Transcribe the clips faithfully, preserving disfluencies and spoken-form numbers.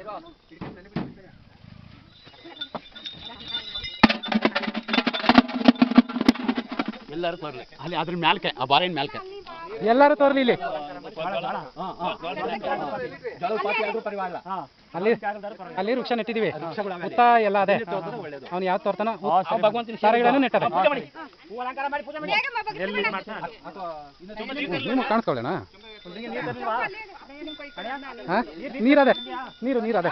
ಎಲ್ಲರೂ ತೋರ್ಲಿ ಅಲ್ಲಿ ಅದ್ರ ಮ್ಯಾಲ್ಕೆ ಆ ಬಾಳೆಹಣ್ಣು ಮ್ಯಾಲ್ಕೆ ಎಲ್ಲರೂ ತೋರ್ಲಿ ಇಲ್ಲಿ ಅಲ್ಲಿ ಅಲ್ಲಿ ವೃಕ್ಷ ನೆಟ್ಟಿದೀವಿ ಉತ್ತ ಎಲ್ಲ ಅದೇ ಅವ್ನು ಯಾವ್ದು ತೋರ್ತಾನ ಸಾರಗಳನ್ನು ನೆಟ್ಟಾರೆ ಕಾಣಿಸ್ಕೊಳ್ಳೋಣ ನೀರದೆ ನೀರು ನೀರದೆ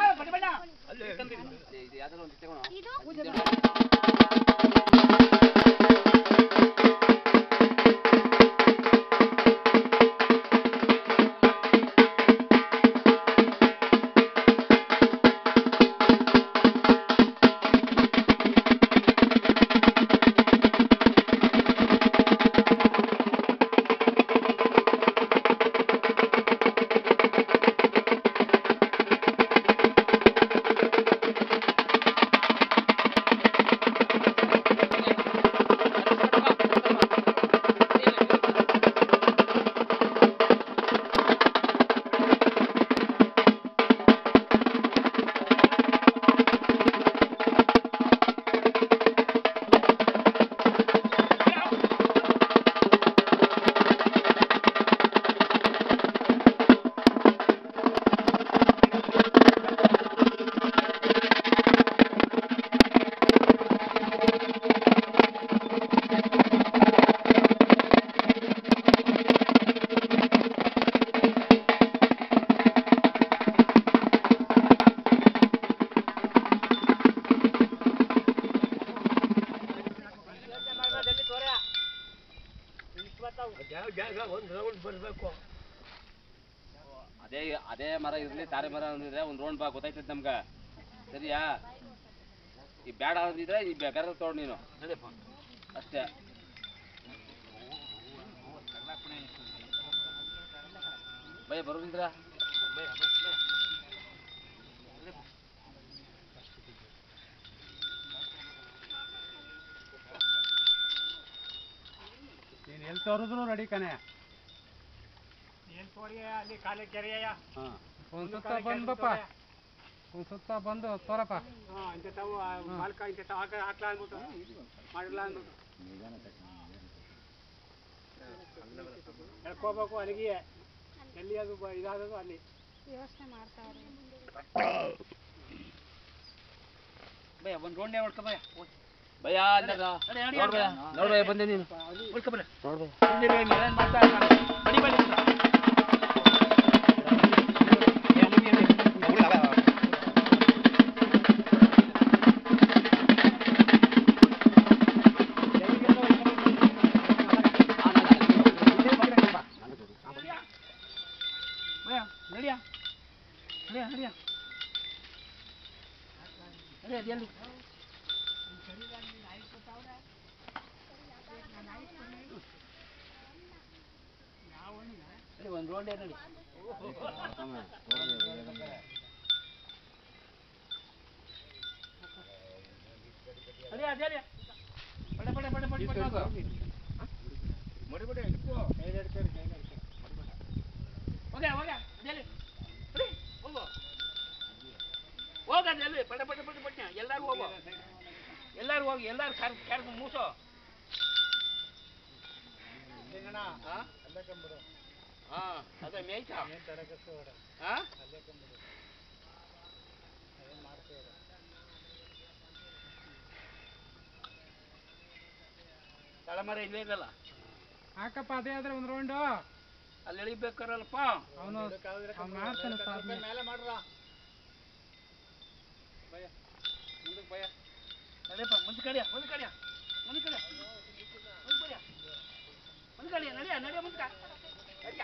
ಅದೇ ಅದೇ ಮರ ಇರ್ಲಿ ತಾರೆ ಮರ ಅಂದಿದ್ರೆ ಒಂದು ರೌಂಡ್ ಬಾ ಗೊತ್ತಾಯ್ತದ ನಮ್ಗೆ ಸರಿಯಾ ಈ ಬೇಡ ಅಂದಿದ್ರೆ ಈ ಬೇಕಾದ್ರೆ ತೋಡ್ ನೀನು ಅಷ್ಟೇ ಭಯ ಬರೋದಿದ್ರ ನೀನು ಎಲ್ಲಿ ತೋರಿದ್ರು ರೆಡಿ ಕಣೆ ಅಲ್ಲಿ ಕಾಲೇ ಕೆರೆಯ ಒಂದು ಸುತ್ತ ಬಂದಪ್ಪ ಒಂದು ಸುತ್ತ ಬಂದು ತೋರಪ್ಪ ಇಂಥ ತಾವು ಮಾಲ್ಕ ಇಂಥ ತಾವು ಹಾಕ ಹಾಕ್ಲಾ ಅಂದ್ಬಿಟ್ಟು ಮಾಡಿಲ್ಲ ಅಂದ್ಬಿಟ್ಟು ಹೇಳ್ಕೋಬೇಕು ಅಲ್ಲಿಗೆ ಎಲ್ಲಿ ಅದು ಇದಾದದು ಅಲ್ಲಿ ಯೋಚನೆ ಮಾಡ್ತಾವ್ರೆ ಭಯ ಒಂದು ರೋಡ್ನೇ ಹೊಡ್ಕೊ ಭಯ ಭಯ ನೋಡ್ಬಯ ನೋಡ್ಬಯ ಬಂದೆ ನೀನು ಹೊಡ್ಕೊ ಬರ ನೋಡ್ಬಯ ಬಡಿ ಬಡಿ ನಡಿಯಾ ನಡಿಯಾ ನಡಿಯಾ ನಡಿಯಾ ಜಲ್ದಿ ಒಂದು ರೋಡೇ ನಡಿ ನಡಿಯಾ ಜಲ್ದಿ ಪಡೆ ಪಡೆ ಪಡೆ ಪಡೆ ಪಡೆ ಮಡಿ ಮಡಿ ಇಟ್ಕೋ ಕೈ ಹಿಡ್ಕೊ ಕೈ ಹಿಡ್ಕೊ ಹೋಗ ಹೋಗ ಜಲ್ದಿ ನಡಿ ಹೋಗು ಹೋಗ ಜಲ್ದಿ ಪಡೆ ಪಡೆ ಪಡೆ ಪಡೆ ಎಲ್ಲರೂ ಹೋಗು ಎಲ್ಲರೂ ಹೋಗಿ ಎಲ್ಲರೂ ಕರ್ ಕರ್ದು ಮೂಸೋ ಹಾಂ ಹಾಂ ಅದೇ ಮೇಯ್ತಾ ಹಾಂ ತಳಮರ ಇಲ್ಲೇ ಇದಲ್ಲ ಹಾಕಪ್ಪ ಅದೇ ಆದ್ರೆ ಒಂದು ರೌಂಡು ಅಲ್ಲಿ ಎಳಿಬೇಕಾರಲ್ಲಪ್ಪ ಅವನು ಮಾಡ್ತಾನೆ ಮೇಲೆ ಮಾಡ್ರ ಭಯ ಮುಂದಕ್ಕೆ ಭಯ ನಡೆಯಪ್ಪ ಮುಂದೆ ಕಡಿಯ ಮುಂದೆ ಕಡಿಯ ಮುಂದೆ ಕಡಿಯ ಮುಂದೆ ಕಡಿಯ ಮುಂದೆ ಕಡಿಯ ನಡೆಯ ನಡೆಯ ಮುಂದೆ ನಡಿಯ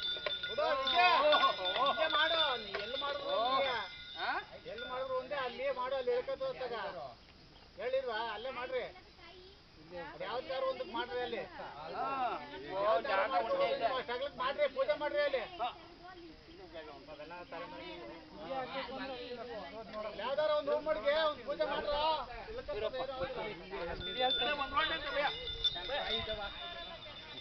ಮಾಡು ಎಲ್ಲಿ ಮಾಡಿದ್ರು ಎಲ್ಲಿ ಮಾಡಿದ್ರು ಒಂದೇ ಅಲ್ಲಿ ಮಾಡು ಅಲ್ಲಿ ಹೇಳ್ಕೊತ ಹೇಳಿಲ್ವಾ ಅಲ್ಲೇ ಮಾಡ್ರಿ ಯಾವ್ದಾರು ಒಂದಕ್ಕೆ ಮಾಡ್ರಿ ಅಲ್ಲಿ ಸಗಲಕ್ಕೆ ಮಾಡ್ರಿ ಪೂಜೆ ಮಾಡ್ರಿ ಅಲ್ಲಿ ಯಾವ್ದಾರ ಒಂದು ರೂಮ್ ಮಾಡಿಗೆ ಒಂದು ಪೂಜೆ ಮಾಡ್ರ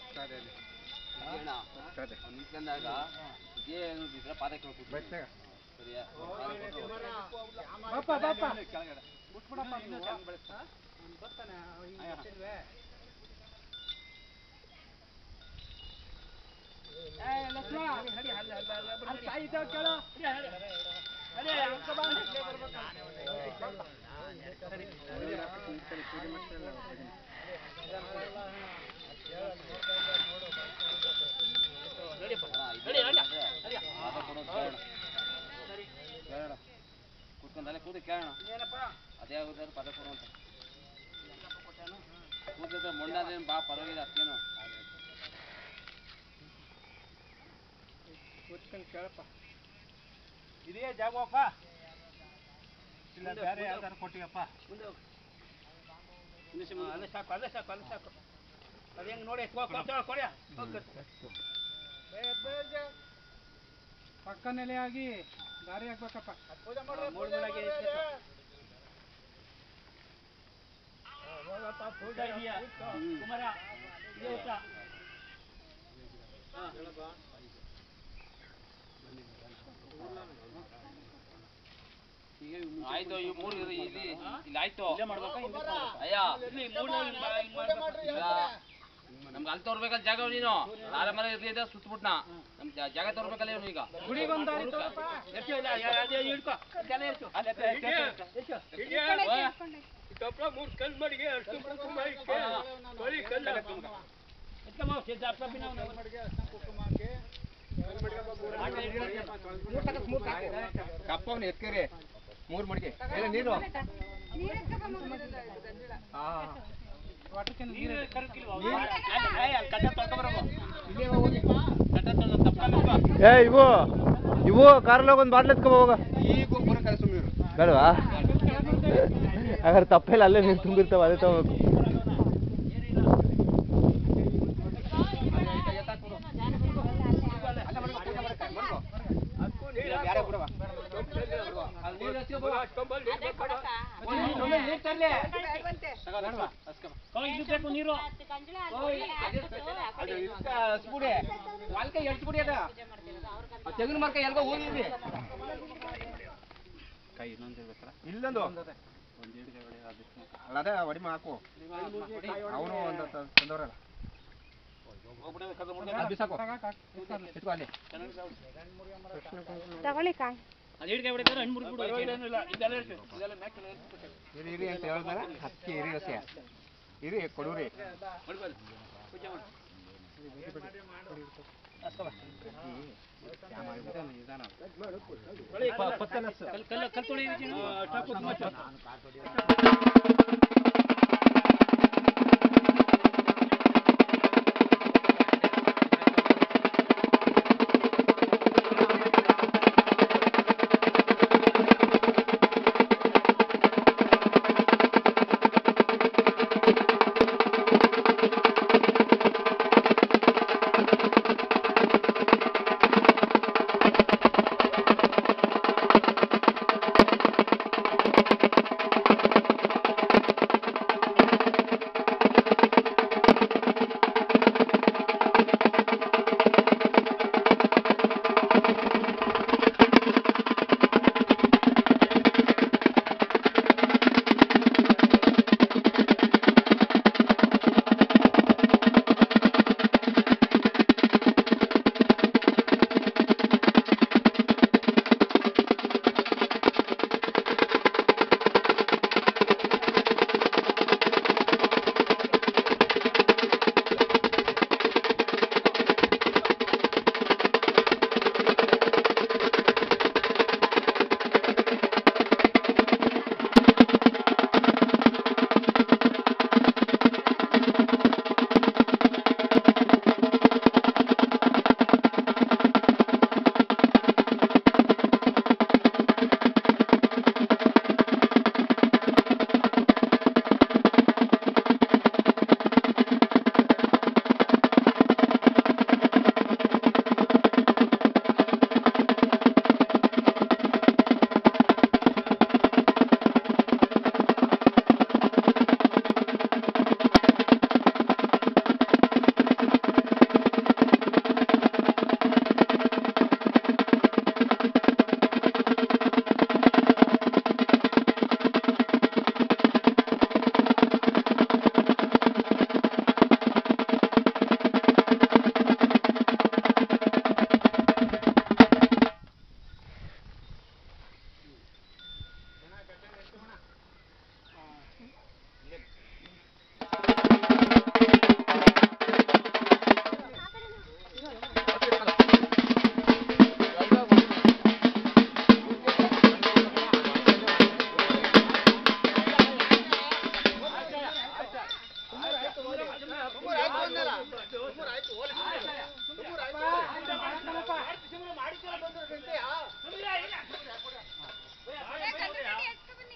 ನಿಂತ್ಕೊಂಡಾಗ ಏನು ಪಾದಕ್ಕೆ ಬಾಪ ಬಾಪ ಬಿಟ್ಬಿಡಪ್ಪ ನೀನು. ಅವ್ನು ಬರ್ತಾನೆ ಈಗ ಗೊತ್ತಿಲ್ವೇ? ಕೂತ್ಕೊಂಡಲ್ಲೇ ಕೂತು ಕೇಳೋಣ ಅದೇ ಆಗುದಾದ್ರೆ ಪದ ಕೊಡು ಅಂತ ಕೂತಿದ್ರೆ ಮೊಂಡಾದೇನು ಬಾ ಪರವಾಗಿಲ್ಲ ಅಕ್ಕೇನು ಕೂತ್ಕೊಂಡು ಕೇಳಪ್ಪ. ಇದೆಯಾ ಜಾಗಪ್ಪ ಇಲ್ಲ ಬೇರೆ ಯಾವ್ದಾರು ಕೊಟ್ಟಿಯಪ್ಪ? ಅಲ್ಲೇ ಸಾಕು ಅಲ್ಲೇ ಸಾಕು ಅಲ್ಲೇ ಸಾಕು ಅದು ಹೆಂಗೆ ನೋಡಿ ಕೊಡ್ಯ ಪಕ್ಕ ನೆಲೆ ಆಗಿ ದಾರಿ ಆಗ್ಬೇಕಪ್ಪ. ಪೂಜೆ ಮಾಡ್ರಿ. ಮೂರು ಬೆಳಗ್ಗೆ ಊಟ ಇದೆಯಾ ಕುಮಾರ ಇದೆ ಊಟ ಆಯ್ತು ಈ ಮೂರು ಇಲ್ಲಿ ಇಲ್ಲಿ ಆಯ್ತು ಅಯ್ಯ ನಮ್ಗೆ ಅಲ್ಲಿ ತೋರ್ಬೇಕಲ್ಲ ಜಾಗ ನೀನು ಆರ ಮರ ಇರ್ಲಿದೆ ಸುತ್ತಬಿಟ್ನ ನಮ್ ಜಾಗ ತೋರ್ಬೇಕಲ್ಲ ಇವನು ಈಗ ಗುಡಿಗೊಂದು ದಾರಿ ತೋರಪ್ಪ. ಮೂರು ಕಲ್ ಮಡಿಗೆ ಅಷ್ಟು ಕಪ್ಪವನ್ನ ಎತ್ಕರಿ ಮೂರು ಮಡಿಕೆ ನೀರು ವಾಟರ್ ಕ್ಯಾನ್ ನೀರು ಏ ಇವು ಇವು ಕಾರಲ್ಲಿ ಒಂದು ಬಾಟ್ಲ್ ಎತ್ಕೊ ಹೋಗ ಈಗ ಬರೋ ಸುಮ್ಮನೆ ಬೇಡವಾ? ಹಾಗಾದ್ರೆ ತಪ್ಪಿಲ್ಲ, ಅಲ್ಲೇ ನೀರು ತುಂಬಿರ್ತಾವ, ಅದೇ ತಗೋಬೇಕು. ನೀರು ತೆಂಗಿನ ಮರಕ ಎಲ್ಗೋ ಹೋಗಿದ್ವಿ ಕೈ ಇನ್ನೊಂದು ಇರ್ಬೇಕಲ್ಲ ಇಲ್ಲೊಂದು ಒಂದು ಹಿಡಿದು ಹೊಡಿ ಅದಕ್ಕೆ ಅದೇ ಹೊಡಿಮ ಹಾಕು ಅವನು ಒಂದು ತಂದವ್ರಲ್ಲ ಬಿಸಾಕು ಎತ್ಕೊ ಅಲ್ಲಿ ತಗೊಳ್ಳಿ ಕಾಯಿ. ಅದು ಹಿಡ್ಕೆ ಬಿಡಿದ್ರೆ ಹಣ್ಣು ಮುರಿದ್ಬಿಡು ಇರಿ ಇರಿ ಅಂತ ಹೇಳಿದ್ಮೇಲೆ ಹಕ್ಕಿ ಇರಿ ಹಸಿ ಇರಿ ಕೊಡೂರಿ ಕಲ್ಲು ಕಲ್ಲು ತೊಳಿ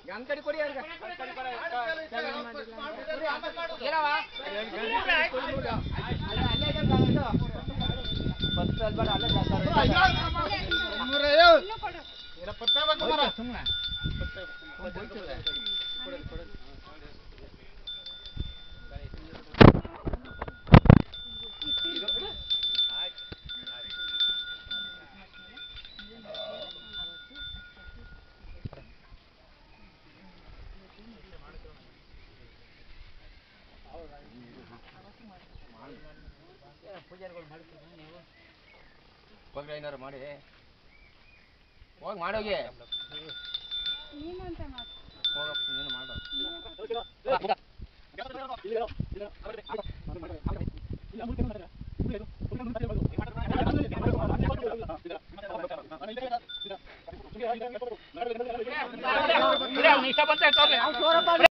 ಗಂಗ್ ಕಡಿ ಕೊಡಿ ಅವ್ರಿಗೆ. ಹೋಗ್ರಿ ಏನಾರು ಮಾಡಿ ಹೋಗಿ ಮಾಡೋಗಿ ನೀನಂತ ಮಾತು ಹೋಗಪ್ಪ ನೀನು ಮಾಡು.